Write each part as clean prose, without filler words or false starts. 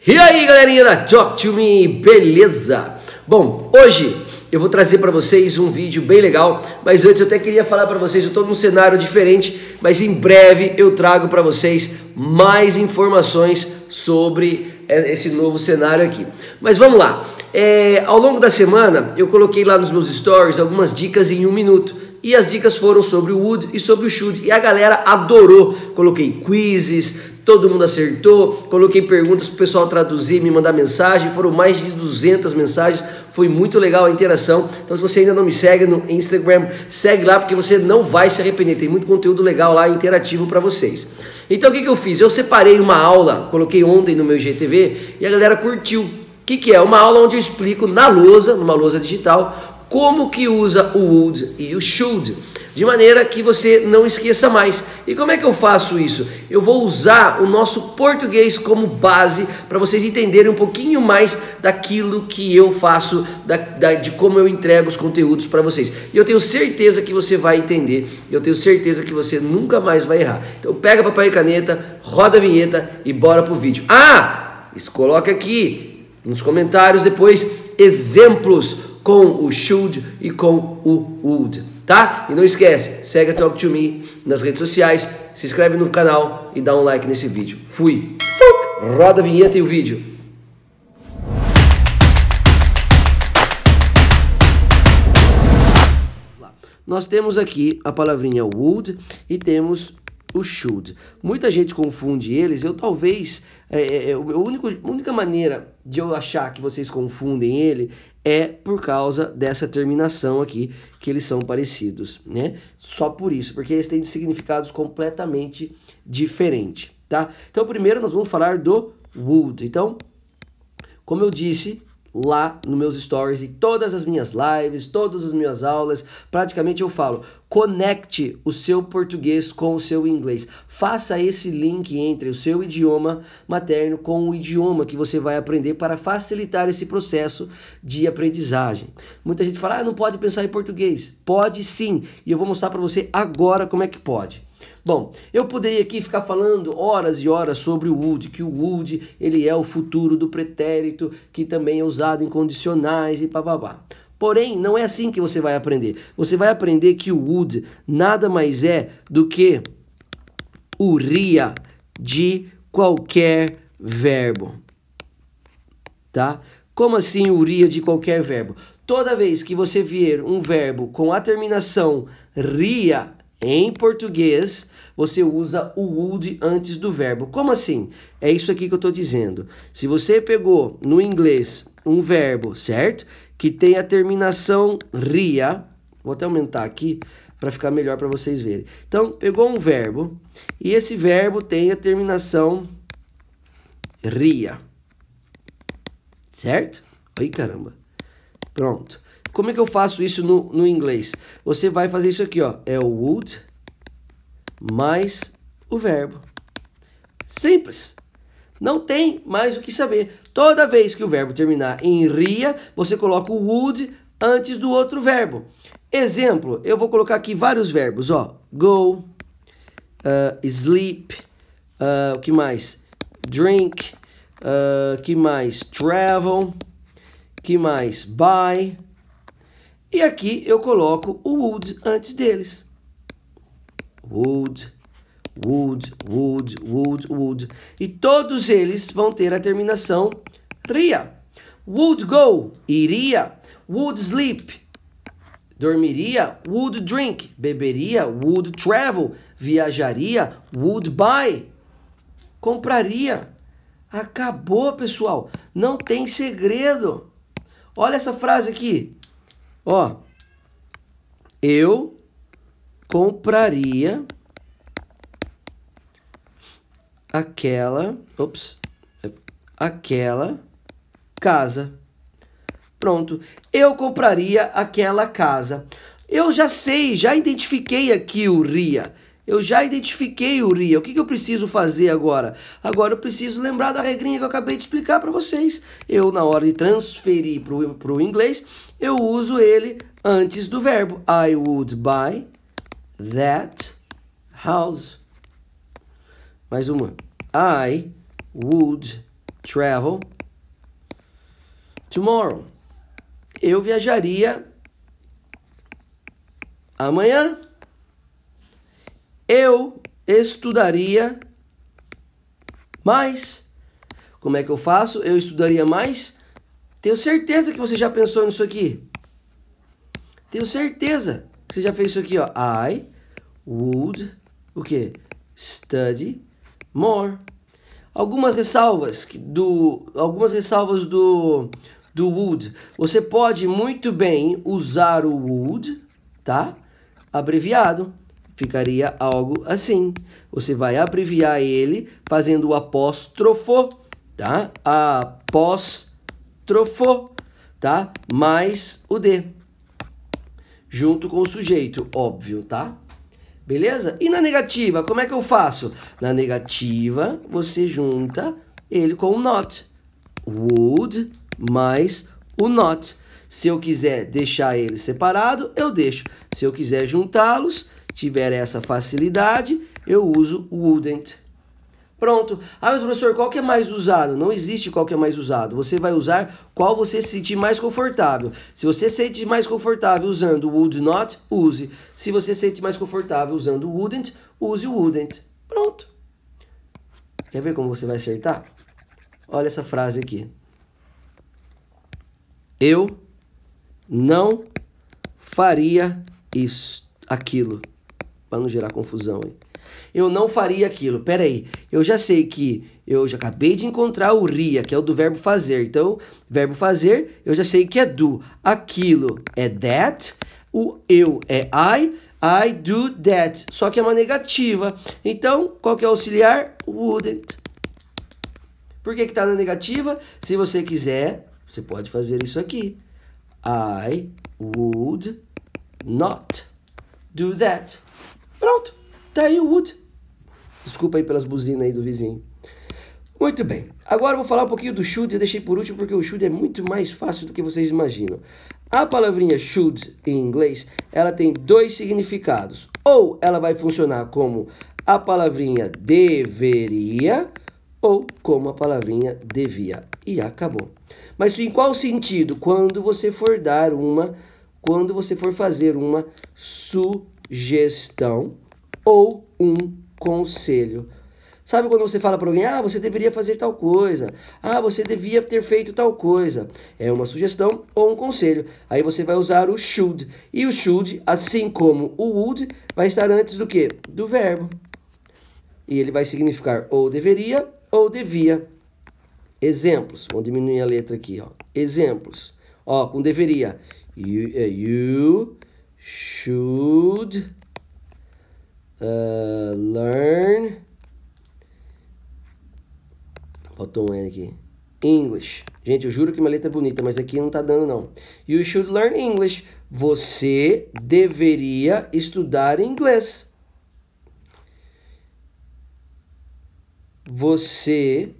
E aí, galerinha da Talk to Me, beleza? Bom, hoje eu vou trazer para vocês um vídeo bem legal, mas antes eu até queria falar para vocês, eu estou num cenário diferente, mas em breve eu trago para vocês mais informações sobre esse novo cenário aqui. Mas vamos lá, ao longo da semana eu coloquei lá nos meus stories algumas dicas em 1 minuto. E as dicas foram sobre o would e sobre o should. E a galera adorou. Coloquei quizzes, todo mundo acertou. Coloquei perguntas para o pessoal traduzir, me mandar mensagem. Foram mais de 200 mensagens. Foi muito legal a interação. Então se você ainda não me segue no Instagram, segue lá porque você não vai se arrepender. Tem muito conteúdo legal lá, interativo para vocês. Então o que eu fiz? Eu separei uma aula, coloquei ontem no meu IGTV e a galera curtiu. O que é? Uma aula onde eu explico na lousa, numa lousa digital, como que usa o would e o should, de maneira que você não esqueça mais. E como é que eu faço isso? Eu vou usar o nosso português como base para vocês entenderem um pouquinho mais daquilo que eu faço, de como eu entrego os conteúdos para vocês. E eu tenho certeza que você vai entender, eu tenho certeza que você nunca mais vai errar. Então pega papel e caneta, roda a vinheta e bora pro vídeo. Coloca aqui nos comentários depois exemplos com o should e com o would, tá? E não esquece, segue a Talk to Me nas redes sociais, se inscreve no canal e dá um like nesse vídeo. Fui! Roda a vinheta e o vídeo. Nós temos aqui a palavrinha would e temos o should. Muita gente confunde eles. Eu talvez a única maneira de eu achar que vocês confundem ele é por causa dessa terminação aqui, que eles são parecidos, né? Só por isso, porque eles têm significados completamente diferentes, tá? Então primeiro nós vamos falar do would. Então, como eu disse lá nos meus stories e todas as minhas lives, todas as minhas aulas, praticamente eu falo, conecte o seu português com o seu inglês. Faça esse link entre o seu idioma materno com o idioma que você vai aprender para facilitar esse processo de aprendizagem. Muita gente fala, não pode pensar em português. Pode sim, e eu vou mostrar para você agora como é que pode. Bom, eu poderia aqui ficar falando horas e horas sobre o would, que o would ele é o futuro do pretérito, que também é usado em condicionais e bababá. Porém, não é assim que você vai aprender. Você vai aprender que o would nada mais é do que o ria de qualquer verbo. Tá? Como assim o ria de qualquer verbo? Toda vez que você ver um verbo com a terminação ria em português, você usa o would antes do verbo. Como assim? É isso aqui que eu estou dizendo. Se você pegou no inglês um verbo, certo? Que tem a terminação ria, vou até aumentar aqui para ficar melhor para vocês verem. Então, pegou um verbo e esse verbo tem a terminação ria, certo? Ai, caramba. Pronto. Como é que eu faço isso no inglês? Você vai fazer isso aqui, ó. É o would mais o verbo. Simples. Não tem mais o que saber. Toda vez que o verbo terminar em ria, você coloca o would antes do outro verbo. Exemplo, eu vou colocar aqui vários verbos, ó. Go, sleep, o que mais? Drink, que mais? Travel, que mais? Buy. E aqui eu coloco o would antes deles. Would, would, would, would, would. E todos eles vão ter a terminação ria. Would go, iria. Would sleep, dormiria. Would drink, beberia. Would travel, viajaria. Would buy, compraria. Acabou, pessoal. Não tem segredo. Olha essa frase aqui. Ó, eu compraria aquela casa. Pronto, eu compraria aquela casa. Eu já sei, já identifiquei aqui o ria. Eu já identifiquei o ria. O que eu preciso fazer agora? Agora eu preciso lembrar da regrinha que eu acabei de explicar para vocês. Eu, na hora de transferir para o inglês, eu uso ele antes do verbo. I would buy that house. Mais uma. I would travel tomorrow. Eu viajaria amanhã. Eu estudaria mais. Como é que eu faço? Eu estudaria mais? Tenho certeza que você já pensou nisso aqui. Tenho certeza que você já fez isso aqui, ó. I would, o quê? Study more. Algumas ressalvas do would. Você pode muito bem usar o would, tá? Abreviado. Ficaria algo assim. Você vai abreviar ele fazendo o apóstrofo, tá? Apóstrofo, tá? Mais o D. Junto com o sujeito, óbvio, tá? Beleza? E na negativa, como é que eu faço? Na negativa, você junta ele com o not. Would mais o not. Se eu quiser deixar ele separado, eu deixo. Se eu quiser juntá-los, tiver essa facilidade, eu uso wouldn't. Pronto. Ah, mas professor, qual que é mais usado? Não existe qual que é mais usado. Você vai usar qual você se sentir mais confortável. Se você se sente mais confortável usando would not, use. Se você se sente mais confortável usando wouldn't, use o wouldn't. Pronto. Quer ver como você vai acertar? Olha essa frase aqui. Eu não faria isso, aquilo. Para não gerar confusão aí. Eu não faria aquilo. Pera aí, eu já sei que eu já acabei de encontrar o ria, que é o do verbo fazer. Então, verbo fazer, eu já sei que é do. Aquilo é that, o eu é I do that. Só que é uma negativa. Então, qual que é o auxiliar? Wouldn't. Por que está na negativa? Se você quiser, você pode fazer isso aqui. I would not do that. Pronto, tá aí o would. Desculpa aí pelas buzinas aí do vizinho. Muito bem, agora eu vou falar um pouquinho do should. Eu deixei por último porque o should é muito mais fácil do que vocês imaginam. A palavrinha should em inglês, ela tem dois significados. Ou ela vai funcionar como a palavrinha deveria ou como a palavrinha devia. E acabou. Mas em qual sentido? Quando você for fazer uma sugestão ou um conselho. Sabe quando você fala para alguém, você deveria fazer tal coisa, você devia ter feito tal coisa. É uma sugestão ou um conselho. Aí você vai usar o should. E o should, assim como o would, vai estar antes do quê? Do verbo. E ele vai significar ou deveria ou devia. Exemplos. Vamos diminuir a letra aqui, ó. Exemplos. Ó, com deveria. You should learn. Faltou um N aqui. English. Gente, eu juro que minha letra é bonita, mas aqui não tá dando não. You should learn English. Você deveria estudar inglês. Você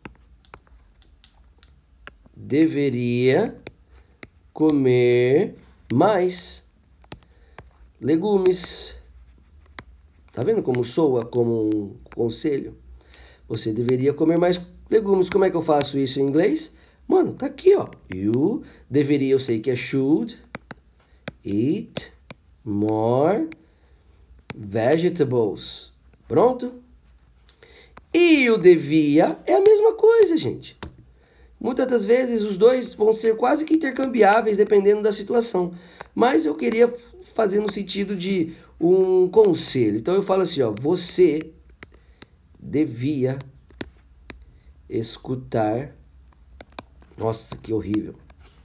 deveria comer mais legumes. Tá vendo como soa como um conselho? Você deveria comer mais legumes. Como é que eu faço isso em inglês? Mano, tá aqui, ó. You deveria, eu sei que é should eat more vegetables. Pronto? E o devia é a mesma coisa, gente. Muitas das vezes os dois vão ser quase que intercambiáveis dependendo da situação. Mas eu queria fazer no sentido de um conselho. Então eu falo assim, ó, você devia escutar. Nossa, que horrível.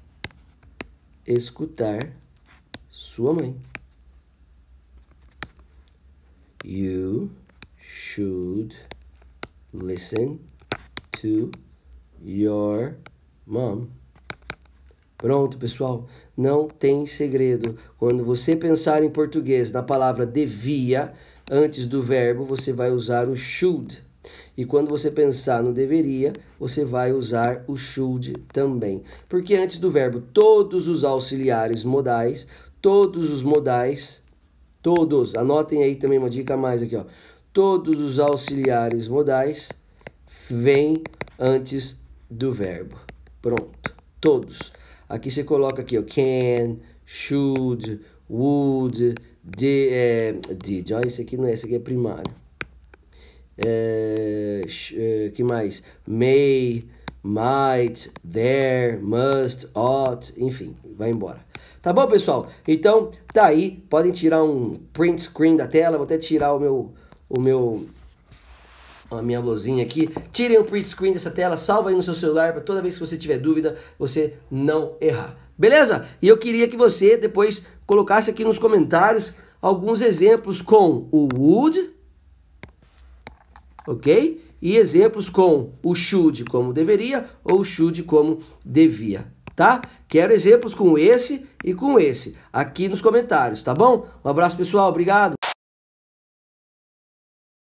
Escutar sua mãe. You should listen to your mom. Pronto, pessoal. Não tem segredo. Quando você pensar em português na palavra devia, antes do verbo, você vai usar o should. E quando você pensar no deveria, você vai usar o should também. Porque antes do verbo, todos os auxiliares modais, anotem aí também uma dica a mais aqui, ó. Todos os auxiliares modais vêm antes do verbo. Pronto, todos. Aqui você coloca aqui, ó, can, should, would, did. Ó, esse aqui não é, esse aqui é primário. Que mais? May, might, there, must, ought, enfim, vai embora. Tá bom, pessoal? Então, tá aí, podem tirar um print screen da tela, vou até tirar a minha blusinha aqui. Tirem o print screen dessa tela, salva aí no seu celular para toda vez que você tiver dúvida, você não errar. Beleza? E eu queria que você depois colocasse aqui nos comentários alguns exemplos com o would, ok? E exemplos com o should como deveria ou should como devia, tá? Quero exemplos com esse e com esse aqui nos comentários, tá bom? Um abraço, pessoal, obrigado!